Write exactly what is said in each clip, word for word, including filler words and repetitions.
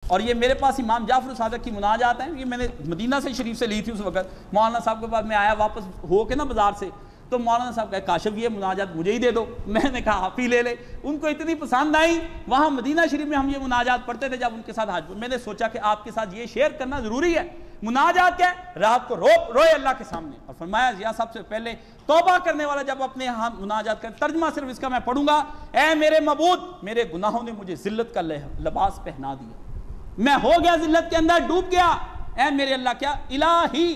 اور یہ میرے پاس امام جعفر صادق کی مناجات ہیں، یہ میں نے مدینہ سے شریف سے لی تھی اس وقت، مولانا صاحب کے پاس میں آیا واپس ہو کے نا بازار سے، تو مولانا صاحب کہا کاشف یہ مناجات مجھے ہی دے دو، میں نے کہا آپ ہی لے لے، ان کو اتنی پسند آئی، وہاں مدینہ شریف میں ہم یہ مناجات پڑھتے تھے جب ان کے ساتھ حج، میں نے سوچا کہ آپ کے ساتھ یہ شیئر کرنا ضروری ہے۔ مناجات کیا ہے؟ رات کو رو روئے اللہ کے سامنے، اور فرمایا ضیاء صاحب سے پہلے توبہ کرنے والا جب اپنے ہاں مناجات کرے، ترجمہ صرف اس کا میں پڑھوں گا، اے میرے معبود میرے گناہوں نے مجھے ذلت کا لباس پہنا دیا، میں ہو گیا ذلت کے اندر ڈوب گیا، اے میرے اللہ کیا الہی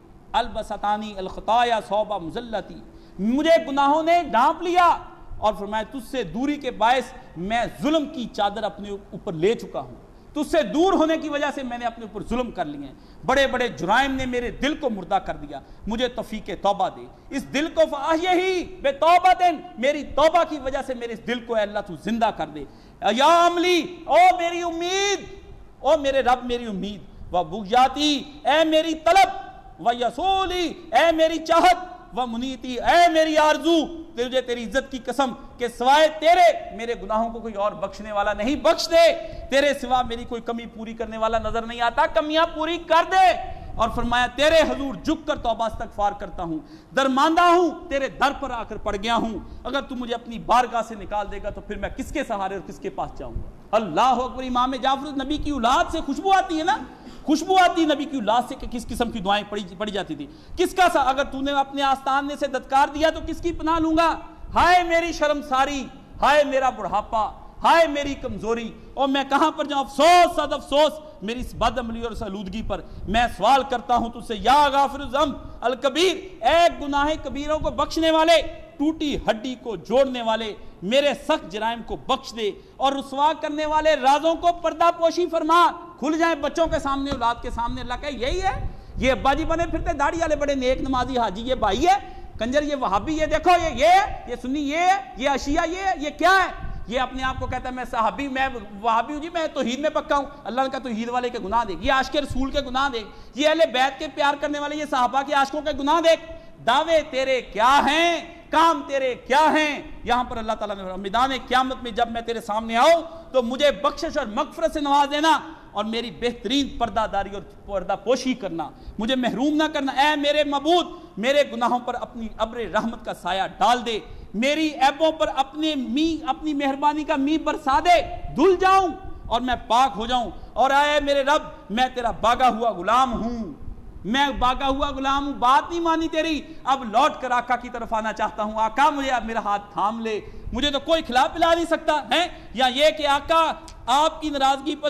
البستانی الخطایا صوبہ مزلتی، مجھے گناہوں نے ڈھانپ لیا، اور فرمایا تجھ سے دوری کے باعث میں ظلم کی چادر اپنے اوپر لے چکا ہوں، تجھ سے دور ہونے کی وجہ سے میں نے اپنے اوپر ظلم کر لیے ہیں، بڑے بڑے جرائم نے میرے دل کو مردہ کر دیا، مجھے توفیق توبہ دے، اس دل کو فاحیہی بے توبتن، میری توبہ کی وجہ سے میرے اس دل کو اے اللہ تو زندہ کر دے، یا عملی او میری امید، او میرے رب میری امید، و بغیاتی اے میری طلب، و یسولی اے میری چاہت، و منیتی اے میری آرزو، تجھے تیری عزت کی قسم کہ سوائے تیرے میرے گناہوں کو کوئی اور بخشنے والا نہیں، بخش دے، تیرے سوا میری کوئی کمی پوری کرنے والا نظر نہیں آتا، کمیاں پوری کر دے، اور فرمایا تیرے حضور جھک کر توبہ استغفار کرتا ہوں، درماندہ ہوں، تیرے در پر آ کر پڑ گیا ہوں، اگر تو مجھے اپنی بارگاہ سے نکال دے گا تو پھر میں کس کے سہارے اور کس کے پاس جاؤں گا۔ اللہ اکبر۔ امام جعفر نبی کی اولاد سے خوشبو آتی ہے نا، خوشبو آتی نبی کی اولاد سے کہ کس قسم کی دعائیں پڑھی پڑھی جاتی تھی، کس کا سا اگر تو نے اپنے آستانے سے دتکار دیا تو کس کی پناہ لوں گا، ہائے میری شرم ساری، ہائے میرا بڑھاپا، ہائے میری کمزوری، اور میں کہاں پر جاؤں، افسوس صد افسوس میری اس بد عملی اور اس آلودگی پر، میں سوال کرتا ہوں تجھ سے یا غافر الذنب الکبیر، اے گناہ کبیروں کو بخشنے والے، ٹوٹی ہڈی کو جوڑنے والے، میرے سخت جرائم کو بخش دے، اور رسوا کرنے والے رازوں کو پردہ پوشی فرما، کھل جائیں بچوں کے سامنے، اولاد کے سامنے۔ اللہ کہے یہی ہے، یہ ابا جی بنے پھرتے داڑھی والے بڑے نیک نمازی حاجی، یہ بھائی ہے کنجر، یہ وہابی، یہ دیکھو یہ یہ ہے، یہ سنی یہ ہے، یہ اشیاء یہ ہے، یہ کیا ہے، یہ اپنے آپ کو کہتا ہے میں صحابی، میں وہابی ہوں جی، میں توحید میں پکا ہوں، اللہ کا توحید والے کے گناہ دیکھ، یہ عاشق رسول کے گناہ دیکھ، یہ اہل بیت کے پیار کرنے والے، یہ صحابہ کے عاشقوں کے گناہ دیکھ، دعوے تیرے کیا ہیں، کام تیرے کیا ہیں۔ یہاں پر اللہ تعالیٰ نے میدان قیامت میں جب میں تیرے سامنے آؤں تو مجھے بخشش اور مغفرت سے نواز دینا، اور میری بہترین پردہ داری اور پردہ پوشی کرنا، مجھے محروم نہ کرنا، اے میرے معبود میرے گناہوں پر اپنی ابر رحمت کا سایہ ڈال دے، میری عیبوں پر اپنے می اپنی مہربانی کا می برسا دے، دھل جاؤں اور میں پاک ہو جاؤں، اور اے میرے رب میں تیرا باغا ہوا غلام ہوں، میں باغا ہوا غلام ہوں، بات نہیں مانی تیری، اب لوٹ کر آقا کی طرف آنا چاہتا ہوں، آقا مجھے اب میرا ہاتھ تھام لے، مجھے تو کوئی کھلا پلا نہیں سکتا ہے، یا یہ کہ آقا آپ کی ناراضگی پر,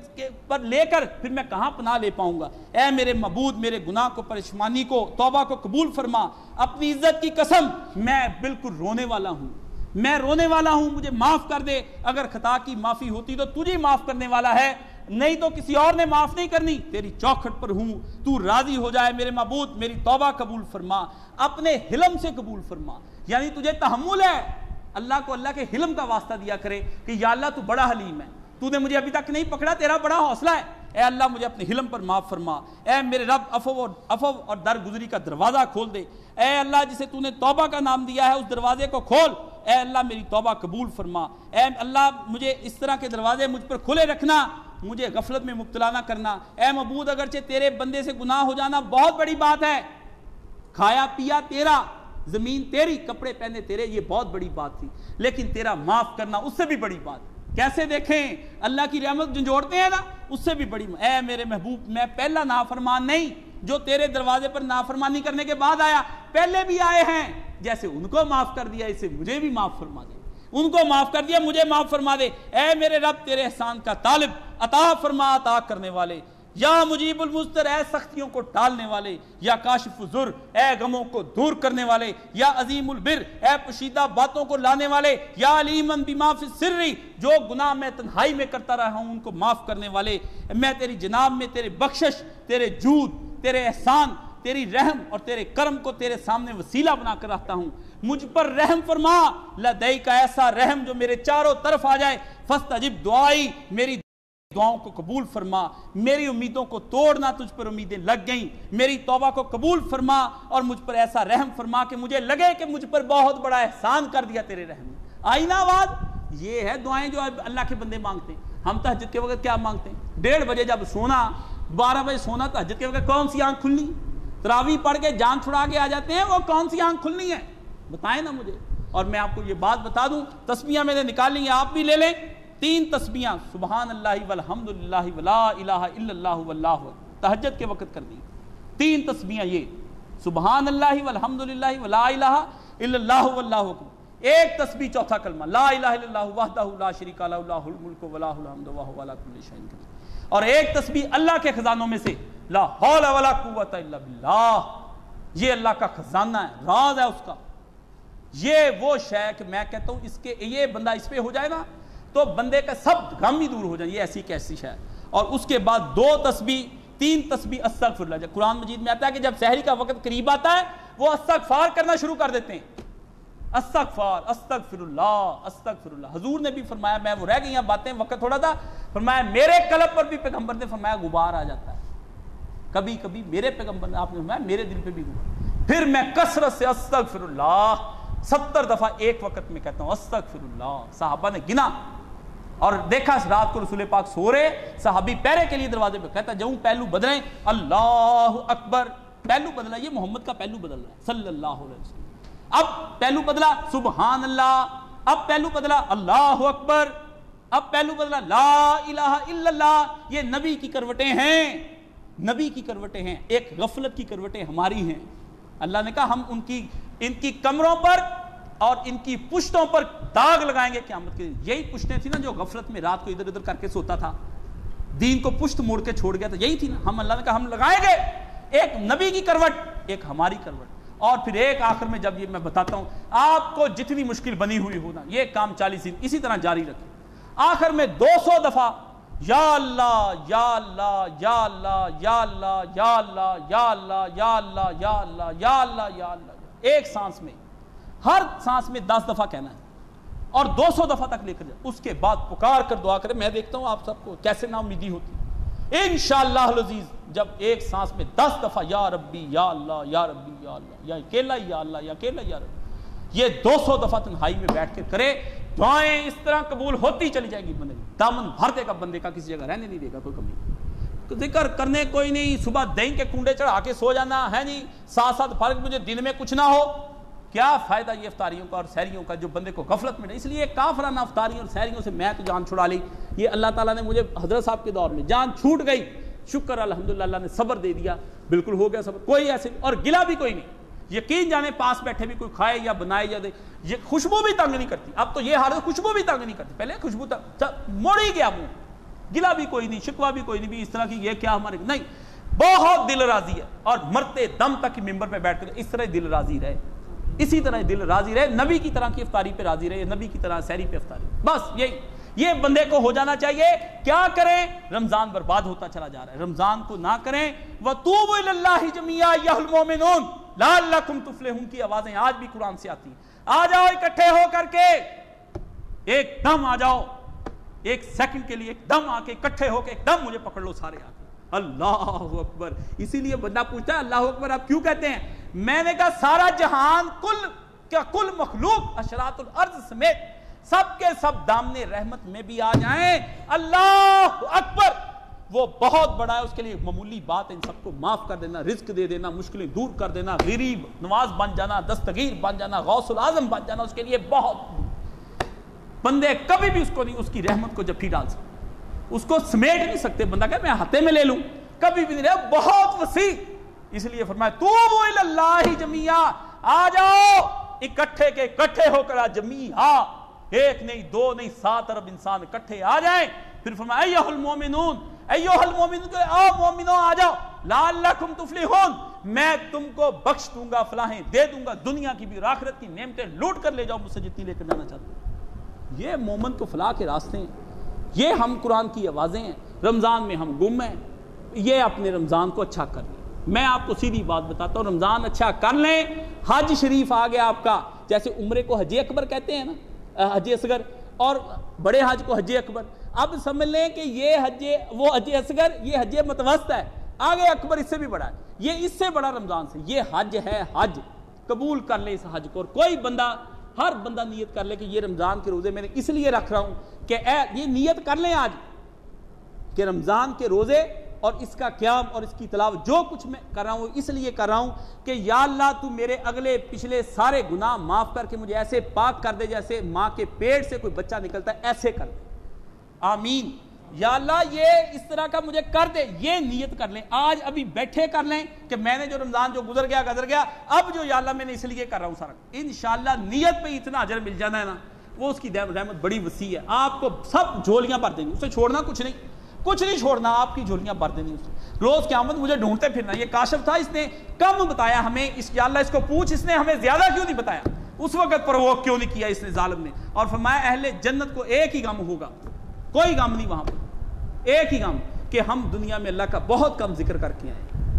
پر لے کر پھر میں کہاں پناہ لے پاؤں گا، اے میرے معبود میرے گناہ کو، پریشانی کو، توبہ کو قبول فرما، اپنی عزت کی قسم میں بالکل رونے والا ہوں، میں رونے والا ہوں، مجھے معاف کر دے، اگر خطا کی معافی ہوتی تو تجھے معاف کرنے والا ہے، نہیں تو کسی اور نے معاف نہیں کرنی، تیری چوکھٹ پر ہوں، تو راضی ہو جائے میرے معبود، میری توبہ قبول فرما، اپنے حلم سے قبول فرما، یعنی تجھے تحمل ہے، اللہ کو اللہ کے حلم کا واسطہ دیا کرے کہ یا اللہ تو بڑا حلیم ہے، تو نے مجھے ابھی تک نہیں پکڑا، تیرا بڑا حوصلہ ہے، اے اللہ مجھے اپنے حلم پر معاف فرما، اے میرے رب عفو اور عفو اور درگزری کا دروازہ کھول دے، اے اللہ جسے تو نے توبہ کا نام دیا ہے اس دروازے کو کھول، اے اللہ میری توبہ قبول فرما، اے اللہ مجھے اس طرح کے دروازے مجھ پر کھلے رکھنا، مجھے غفلت میں مبتلا نہ کرنا، اے معبود اگرچہ تیرے بندے سے گناہ ہو جانا بہت بڑی بات ہے، کھایا پیا تیرا، زمین تیری، کپڑے پہنے تیرے، یہ بہت بڑی بات تھی، لیکن تیرا معاف کرنا اس سے بھی بڑی بات، کیسے دیکھیں اللہ کی رحمت جھنجھوڑتے ہیں نا، اس سے بھی بڑی، اے میرے محبوب میں پہلا نافرمان نہیں جو تیرے دروازے پر نافرمانی کرنے کے بعد آیا، پہلے بھی آئے ہیں، جیسے ان کو معاف کر دیا اسے مجھے بھی معاف فرما دے، ان کو معاف کر دیا مجھے معاف فرما دے، اے میرے رب تیرے احسان کا طالب، عطا فرما عطا کرنے والے، یا مجیب المضطر اے سختیوں کو ٹالنے والے، یا کاشف الضر اے غموں کو دور کرنے والے، یا عظیم البر اے پوشیدہ باتوں کو لانے والے، یا علیما بما فی السر جو گناہ میں تنہائی میں کرتا رہا ہوں ان کو معاف کرنے والے، میں تیری جناب میں تیرے بخشش، تیرے جود، تیرے احسان، تیری رحم اور تیرے کرم کو تیرے سامنے وسیلہ بنا کر رکھتا ہوں، مجھ پر رحم فرما، لدئی کا ایسا رحم جو میرے چاروں طرف آ جائے، فاستجب دعائی میری دعاؤں کو قبول فرما، میری امیدوں کو توڑنا، تجھ پر امیدیں لگ گئیں، میری توبہ کو قبول فرما اور مجھ پر ایسا رحم فرما کہ مجھے لگے کہ مجھ پر بہت بڑا احسان کر دیا تیرے رحم نے۔ آئی نا آواز، یہ ہے دعائیں جو اللہ کے بندے مانگتے ہیں، ہم تہجد کے وقت کیا مانگتے ہیں؟ ڈیڑھ بجے جب سونا، بارہ بجے سونا، تہجد کے وقت کون سی آنکھ کھلنی؟ تراویح پڑھ کے جان چھڑا کے آ جاتے ہیں، وہ کون سی آنکھ کھلنی ہے؟ بتائیں نا مجھے۔ اور میں آپ کو یہ بات بتا دوں، تسبیحاں میں نے نکالنی ہیں، آپ بھی لے لیں، تین تسبیحاں سبحان اللہ والحمد للہ ولا الہ الا اللہ واللہ اکبر تہجد کے وقت کرنی، تین تسبیحاں یہ سبحان اللہ والحمد للہ ولا الہ الا اللہ واللہ اکبر، ایک تسبیح چوتھا کلمہ لا الہ الا اللہ وحدہ لا شریک لہ لہ الملک ولہ الحمد وہو علی کل شیء قدیر، اور ایک تسبیح اللہ کے خزانوں میں سے لا حول ولا قوت الا باللہ، یہ اللہ کا خزانہ ہے، راز ہے اس کا، یہ وہ شے کہ میں کہتا ہوں اس کے یہ بندہ اس پہ ہو جائے نا تو بندے کا سب غم ہی دور ہو جائے، یہ ایسی کیسی شے ہے۔ اور اس کے بعد دو تسبیح، تین تسبیح استغفر اللہ، قرآن مجید میں آتا ہے کہ جب سحری کا وقت قریب آتا ہے وہ استغفار کرنا شروع کر دیتے ہیں، استغفار استغفر اللہ استغفر اللہ۔ حضور نے بھی فرمایا، میں وہ رہ گئی ہیں باتیں، وقت تھوڑا تھا، فرمایا میرے قلب پر بھی پیغمبر نے فرمایا غبار آ جاتا ہے، کبھی کبھی میرے پیغمبر نے آپ نے فرمایا میرے دل پہ بھی غبار، پھر میں کثرت سے استغفر اللہ ستر دفعہ ایک وقت میں کہتا ہوں استغفر اللہ۔ صحابہ نے گنا اور دیکھا رات کو رسول پاک سو رہے، صحابی پہرے کے لیے دروازے پہ، کہتا جاؤں پہلو بدلیں، اللہ اکبر، پہلو بدلا، یہ محمد کا پہلو بدل رہا ہے صلی اللہ علیہ وسلم، اب پہلو بدلا سبحان اللہ، اب پہلو بدلا اللہ اکبر، اب پہلو بدلا لا الہ الا اللہ۔ یہ نبی کی کروٹیں ہیں، نبی کی کروٹیں ہیں، ایک غفلت کی کروٹیں ہماری ہیں۔ اللہ نے کہا ہم ان کی ان کی کمروں پر اور ان کی پشتوں پر داغ لگائیں گے قیامت کے دن۔ یہی پشتیں تھی نا جو غفلت میں رات کو ادھر ادھر کر کے سوتا تھا، دین کو پشت موڑ کے چھوڑ گیا تھا، یہی تھی نا۔ ہم اللہ نے کہا ہم لگائیں گے، ایک نبی کی کروٹ، ایک ہماری کروٹ، اور پھر ایک آخر میں جب یہ میں بتاتا ہوں آپ کو جتنی مشکل بنی ہوئی ہونا، یہ کام چالیس دن اسی طرح جاری رکھیں، آخر میں دو سو دفعہ یا اللہ یا اللہ یا اللہ یا اللہ یا اللہ یا اللہ یا اللہ یا اللہ یا اللہ یا اللہ، ایک سانس میں، ہر سانس میں دس دفعہ کہنا ہے اور دو سو دفعہ تک لے کر جائے۔ اس کے بعد پکار کر دعا کرے۔ میں دیکھتا ہوں آپ سب کو کیسے نا امیدی ہوتی، انشاءاللہ العزیز جب ایک سانس میں دس دفعہ یا ربی یا اللہ یا ربی یا اللہ یا اکیلا یا اللہ یا اکیلا یا ربی، یہ دو سو دفعہ تنہائی میں بیٹھ کے کرے، دعائیں اس طرح قبول ہوتی چلی جائے گی، بندے دامن بھر دے گا، بندے کا کسی جگہ رہنے نہیں دے گا کوئی کمی۔ ذکر کرنے کوئی نہیں، صبح دہی کے کنڈے چڑھا کے سو جانا ہے نہیں، ساتھ ساتھ فرق مجھے دن میں کچھ نہ ہو، کیا فائدہ یہ افطاریوں کا اور سحریوں کا جو بندے کو غفلت میں۔ اس لیے کافرانہ افطاریوں اور سحریوں سے میں تو جان چھڑا لی، یہ اللہ تعالیٰ نے مجھے حضرت صاحب کے دور میں جان چھوٹ گئی، شکر الحمدللہ اللہ نے صبر دے دیا، بالکل ہو گیا صبر، کوئی ایسے اور گلا بھی کوئی نہیں، یقین جانے پاس بیٹھے بھی کوئی کھائے یا بنائے یا دے، یہ خوشبو بھی تنگ نہیں کرتی، اب تو یہ حالت خوشبو بھی تنگ نہیں کرتی، پہلے خوشبو تنگ موڑ ہی گیا منہ، گلا بھی کوئی نہیں، شکوہ بھی کوئی نہیں بھی اس طرح کی یہ کیا ہمارے نہیں، بہت دل راضی ہے، اور مرتے دم تک ممبر پہ بیٹھ کر اس طرح دل راضی رہے، اسی طرح دل راضی رہے، نبی کی طرح کی افطاری پہ راضی رہے، نبی کی طرح سحری پہ افطاری، بس یہی یہ بندے کو ہو جانا چاہیے۔ کیا کریں؟ رمضان برباد ہوتا چلا جا رہا ہے، رمضان کو نہ کریں۔ وَتُوبُوا إِلَى اللَّهِ جَمِيعًا أَيُّهَا الْمُؤْمِنُونَ لَعَلَّكُمْ تُفْلِحُونَ کی آوازیں آج بھی قرآن سے آتی ہیں، آ جاؤ اکٹھے ہو کر کے، ایک دم آ جاؤ، ایک سیکنڈ کے لیے ایک دم آ کے اکٹھے ہو کے ایک دم مجھے پکڑ لو سارے آ کے، اللہ اکبر۔ اسی لیے بندہ پوچھتا ہے اللہ اکبر آپ کیوں کہتے ہیں؟ میں نے کہا سارا جہان کل کیا کل مخلوق اشراط الارض سمیت سب کے سب دامن رحمت میں بھی آ جائیں، اللہ اکبر، وہ بہت بڑا ہے، اس کے لیے معمولی بات ہے ان سب کو معاف کر دینا، رزق دے دینا، مشکلیں دور کر دینا، غریب نواز بن جانا، دستگیر بن جانا، غوث العظم بن جانا، اس کے لیے بہت، بندے کبھی بھی اس کو نہیں، اس کی رحمت کو جفی ڈال سکتے، اس کو سمیٹ نہیں سکتے، بندہ کہ میں ہاتھے میں لے لوں، کبھی بھی نہیں رہا، بہت وسیع۔ اس لیے فرمایا توبوا الی اللہ جمیعا، آ جاؤ اکٹھے کے اکٹھے ہو کر جمیعا، ایک نہیں دو نہیں سات ارب انسان اکٹھے آ جائیں، پھر فرمایا ایھا المومنون ایھا المومنون کہ آ مومنوں آ جاؤ، لعلکم تفلحون، میں تم کو بخش دوں گا، فلاحیں دے دوں گا، دنیا کی بھی آخرت کی نعمتیں لوٹ کر لے جاؤ مجھ سے جتنی لے کر جانا چاہتے ہو۔ یہ مومن کو فلاح کے راستے ہیں، یہ ہم قرآن کی آوازیں ہیں۔ رمضان میں ہم گم ہیں، یہ اپنے رمضان کو اچھا کر لیں۔ میں آپ کو سیدھی بات بتاتا ہوں، رمضان اچھا کر لیں، حج شریف آ گیا آپ کا، جیسے عمرے کو حج اکبر کہتے ہیں نا، حج اصغر، اور بڑے حج کو حج اکبر، اب سمجھ لیں کہ یہ حج وہ حج اصغر، یہ حج متوسط ہے، آگے اکبر اس سے بھی بڑا ہے، یہ اس سے بڑا رمضان سے، یہ حج ہے، حج قبول کر لے اس حج کو، اور کوئی بندہ ہر بندہ نیت کر لے کہ یہ رمضان کے روزے میں نے اس لیے رکھ رہا ہوں کہ اے یہ نیت کر لیں آج کہ رمضان کے روزے اور اس کا قیام اور اس کی تلاوت جو کچھ میں کر رہا ہوں اس لیے کر رہا ہوں کہ یا اللہ تو میرے اگلے پچھلے سارے گناہ معاف کر کے مجھے ایسے پاک کر دے جیسے ماں کے پیٹ سے کوئی بچہ نکلتا ہے ایسے کر دے، آمین۔ یا اللہ یہ اس طرح کا مجھے کر دے، یہ نیت کر لیں، آج ابھی بیٹھے کر لیں کہ میں نے جو رمضان جو گزر گیا گزر گیا، اب جو یا اللہ میں نے اس لیے کر رہا ہوں سارا، انشاءاللہ نیت پہ اتنا اجر مل جانا ہے نا، وہ اس کی رحمت بڑی وسیع ہے، آپ کو سب جھولیاں بھر دیں گی، اسے چھوڑنا کچھ نہیں، کچھ نہیں چھوڑنا، آپ کی جھولیاں بھر دینی اسے۔ روز قیامت مجھے ڈھونڈتے پھرنا، یہ کاشف تھا، اس نے کم بتایا ہمیں، اس یا اللہ اس کو پوچھ، اس نے ہمیں زیادہ کیوں نہیں بتایا، اس وقت پرووک کیوں نہیں کیا اس نے ظالم نے، اور فرمایا اہل جنت کو ایک ہی غم ہوگا، کوئی غم نہیں وہاں پر، ایک ہی غم کہ ہم دنیا میں اللہ کا بہت کم ذکر کر کے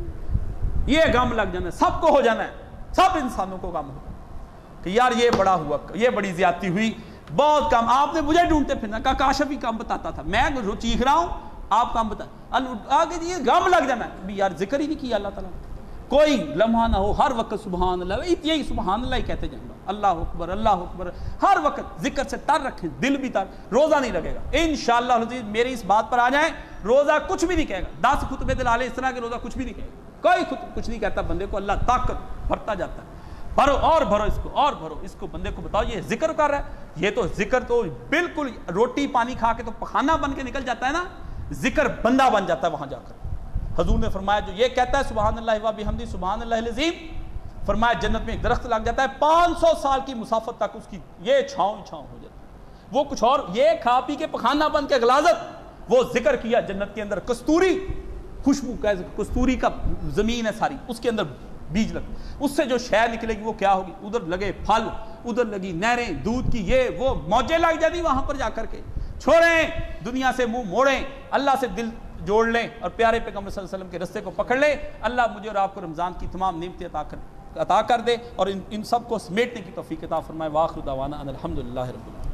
آئے، یہ غم لگ جانا ہے، سب کو ہو جانا ہے، سب انسانوں کو غم ہوگا کہ یار یہ بڑا ہوا، یہ بڑی زیادتی ہوئی، بہت کم، آپ نے مجھے ڈھونڈتے پھرنا، کہا کاشف ہی کم بتاتا تھا، میں چیخ رہا ہوں آپ کام بتا، آگے یہ غم لگ جانا ہے، یار ذکر ہی نہیں کیا اللہ تعالیٰ، کوئی لمحہ نہ ہو، ہر وقت سبحان اللہ، یہی سبحان اللہ ہی کہتے جائیں گا، اللہ اکبر اللہ اکبر، ہر وقت ذکر سے تر رکھیں، دل بھی تر، روزہ نہیں لگے گا انشاءاللہ العزیز، میری اس بات پر آ جائیں، روزہ کچھ بھی نہیں کہے گا، دس خطبے دلالے اس طرح کے، روزہ کچھ بھی نہیں کہے گا، کوئی خطبہ کچھ نہیں کہتا، بندے کو اللہ طاقت بھرتا جاتا ہے، بھرو اور بھرو اس کو اور بھرو اس کو، بندے کو بتاؤ یہ ذکر کر رہا ہے، یہ تو ذکر تو بالکل روٹی پانی کھا کے تو پخانہ بن کے نکل جاتا ہے نا، ذکر بندہ بن جاتا ہے وہاں جا کر۔ حضور نے فرمایا جو یہ کہتا ہے سبحان اللہ و بحمدہ سبحان اللہ العظیم، فرمایا جنت میں ایک درخت لگ جاتا ہے، پانچ سو سال کی مسافت تک اس کی یہ چھاؤں چھاؤں ہو جاتی ہے، وہ کچھ اور، یہ کھا پی کے پخانہ بن کے غلاظت، وہ ذکر کیا جنت کے اندر، کستوری خوشبو، کستوری کا زمین ہے ساری، اس کے اندر بیج لگ، اس سے جو شے نکلے گی وہ کیا ہوگی، ادھر لگے پھل، ادھر لگی نہریں دودھ کی، یہ وہ موجیں لگ جاتی وہاں پر جا کر کے، چھوڑیں دنیا سے منہ موڑیں، اللہ سے دل جوڑ لیں اور پیارے پیغمبر صلی اللہ علیہ وسلم کے رستے کو پکڑ لیں، اللہ مجھے اور آپ کو رمضان کی تمام نعمتیں عطا کر عطا کر دے اور ان ان سب کو سمیٹنے کی توفیق عطا فرمائے۔ وآخر دعوانا ان الحمدللہ رب العالمین۔